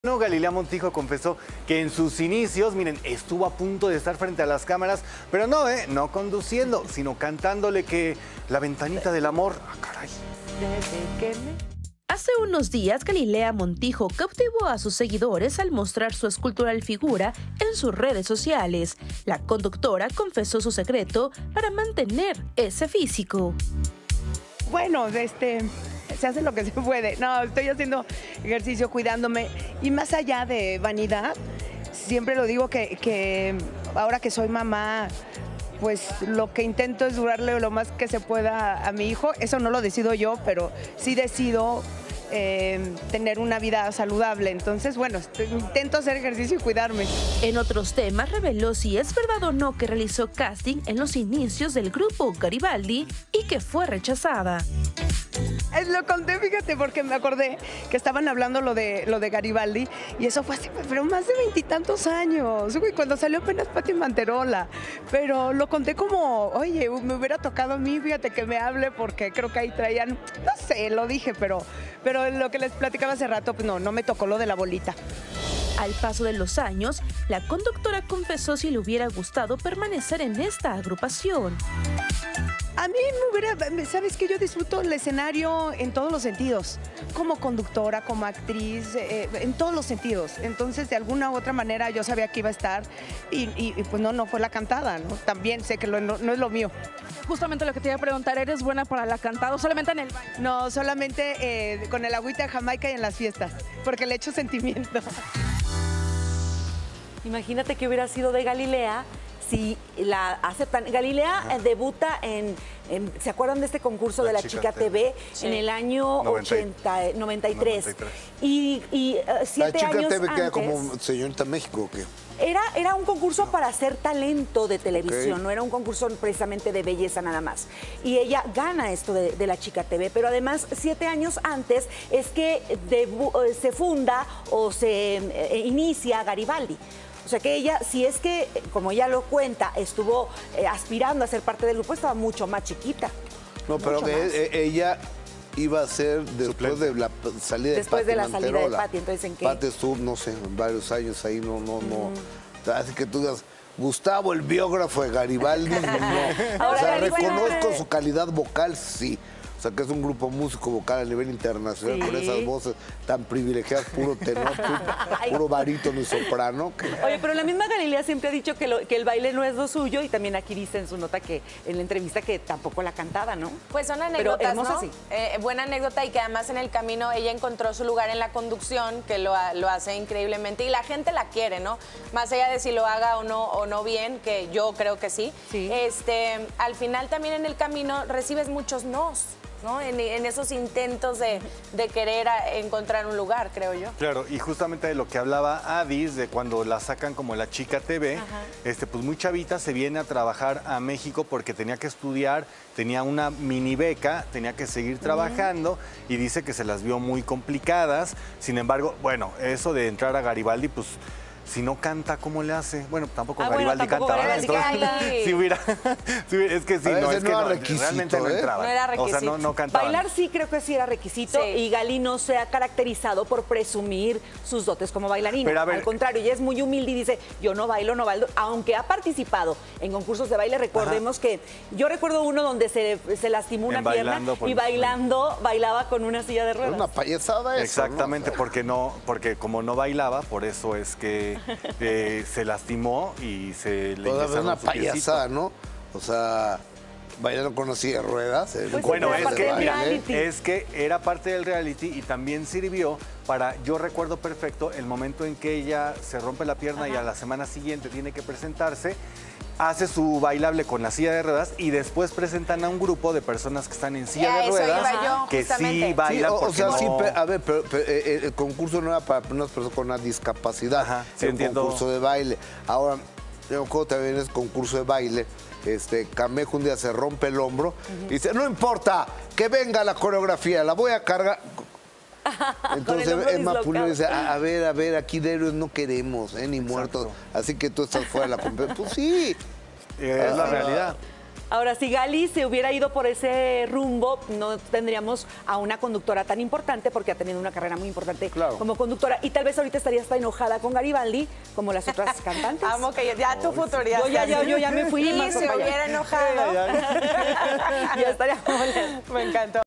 No, Galilea Montijo confesó que en sus inicios, miren, estuvo a punto de estar frente a las cámaras, pero no, no conduciendo, sino cantándole que la ventanita del amor. ¡Ah, caray! Hace unos días, Galilea Montijo cautivó a sus seguidores al mostrar su escultural figura en sus redes sociales. La conductora confesó su secreto para mantener ese físico. Bueno, se hace lo que se puede. No, estoy haciendo ejercicio, cuidándome. Y más allá de vanidad, siempre lo digo que ahora que soy mamá, pues lo que intento es durarle lo más que se pueda a mi hijo. Eso no lo decido yo, pero sí decido tener una vida saludable. Entonces, bueno, intento hacer ejercicio y cuidarme. En otros temas, reveló si es verdad o no que realizó casting en los inicios del grupo Garibaldi y que fue rechazada. Lo conté, fíjate, porque me acordé que estaban hablando lo de Garibaldi y eso fue hace pero más de 20 y tantos años, cuando salió apenas Pati Manterola. Pero lo conté como, oye, me hubiera tocado a mí, fíjate que me hable porque creo que ahí traían, no sé, lo dije, pero lo que les platicaba hace rato, pues no me tocó lo de la bolita. Al paso de los años, la conductora confesó si le hubiera gustado permanecer en esta agrupación. A mí sabes que yo disfruto el escenario en todos los sentidos, como conductora, como actriz, en todos los sentidos. Entonces, de alguna u otra manera, yo sabía que iba a estar y pues no fue la cantada, ¿no? También sé que no es lo mío. Justamente lo que te iba a preguntar, ¿eres buena para la cantada o solamente en el baile? No, solamente con el agüita de Jamaica y en las fiestas, porque le echo sentimiento. Imagínate que hubiera sido de Galilea si la aceptan. Galilea debuta ¿se acuerdan de este concurso de la Chica TV? Sí. En el año 93. Y 7 años La Chica TV antes, queda como Señorita México, ¿o qué? Era un concurso para hacer talento de televisión, no era un concurso precisamente de belleza nada más. Y ella gana esto de la Chica TV, pero además 7 años antes es que se funda o se inicia Garibaldi. O sea que ella, si es que, como ella lo cuenta, estuvo aspirando a ser parte del grupo, estaba mucho más chiquita. No, pero ella iba a ser después de la salida de Pati. Después de la salida de Pati, entonces ¿en qué? Pati estuvo, no sé, varios años ahí, no. Así que tú digas, Gustavo, el biógrafo de Garibaldi, no. Ahora, o sea, Garibaldi, reconozco su calidad vocal, sí. O sea, que es un grupo músico vocal a nivel internacional, sí, con esas voces tan privilegiadas, puro tenor, puro barítono y soprano. Oye, pero la misma Galilea siempre ha dicho que el baile no es lo suyo y también aquí dice en su nota que en la entrevista que tampoco la cantaba, ¿no? Pues son anécdotas, ¿no? Sí. Buena anécdota y que además en el camino ella encontró su lugar en la conducción, que lo hace increíblemente y la gente la quiere, ¿no? Más allá de si lo haga o no bien, que yo creo que sí. Al final también en el camino recibes muchos nos, ¿no? En esos intentos de querer encontrar un lugar, creo yo. Claro, y justamente de lo que hablaba Adis, de cuando la sacan como la Chica TV, pues muy chavita se viene a trabajar a México porque tenía que estudiar, tenía una mini beca, tenía que seguir trabajando y dice que se las vio muy complicadas. Sin embargo, bueno, eso de entrar a Garibaldi, pues si no canta, ¿cómo le hace? Bueno, tampoco Garibaldi canta. Si hubiera, es que sí, no, es que no, realmente no entraba. No era requisito. O sea, no cantaba. Bailar sí creo que sí era requisito y Gali no se ha caracterizado por presumir sus dotes como bailarina. Pero, al contrario, ella es muy humilde y dice, yo no bailo, aunque ha participado en concursos de baile. Recordemos que yo recuerdo uno donde se lastimó una pierna y bailaba con una silla de ruedas. Una payasada eso. Exactamente, ¿no? porque como no bailaba, por eso es que se lastimó y se le ingresaron una payasada, ¿no? O sea, bailando con una silla de ruedas. Pues bueno, es que era parte del reality y también sirvió para, yo recuerdo perfecto el momento en que ella se rompe la pierna y a la semana siguiente tiene que presentarse, hace su bailable con la silla de ruedas y después presentan a un grupo de personas que están en silla de ruedas que sí bailan. O sea, sí, a ver, pero el concurso no era para unas personas con una discapacidad, sí, era un concurso de baile. Ahora, yo cuando también es concurso de baile, Camejo un día se rompe el hombro y dice, no importa, que venga la coreografía, la voy a cargar. Entonces Emma Pulido dice, a ver, aquí de héroes no queremos, ni muertos, así que tú estás fuera de la competencia. Pues sí. Es la realidad. Ahora, si Gali se hubiera ido por ese rumbo, no tendríamos a una conductora tan importante, porque ha tenido una carrera muy importante como conductora. Y tal vez ahorita estaría hasta enojada con Garibaldi, como las otras cantantes. Amo que ya tu futuría. Yo ya me fui. Y se hubiera enojado. Ya estaría. Me encantó.